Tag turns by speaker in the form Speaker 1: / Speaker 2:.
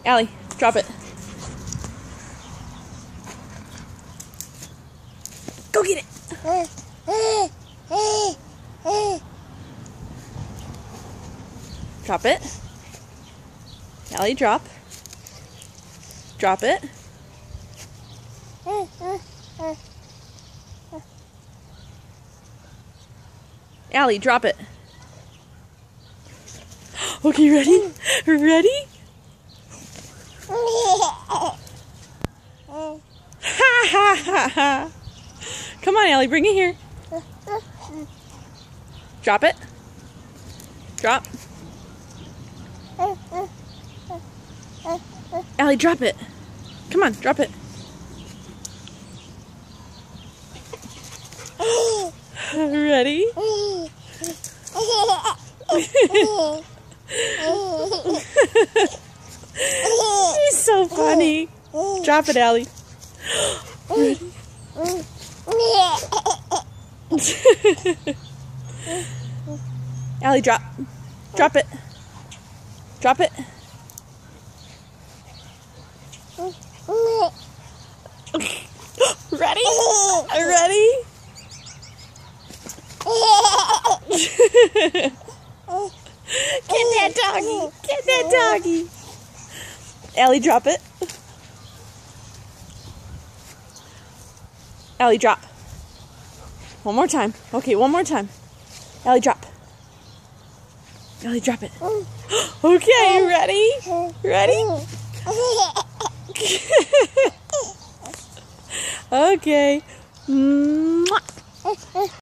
Speaker 1: Allie, drop it. Go get it. Drop it. Allie, drop. Drop it. Allie, drop it. Okay, ready? Ready? Ha ha ha ha. Come on, Allie, bring it here. Drop it. Drop. Allie, drop it. Come on, drop it. Ready? He's so funny. Drop it, Allie. Ready? Allie, drop. Drop it. Drop it. Ready? Ready? Get that doggy. Get that doggy. Allie, drop it. Allie, drop. One more time. Okay, one more time. Allie, drop. Allie, drop it. Okay, ready? Ready? Okay. Mwah.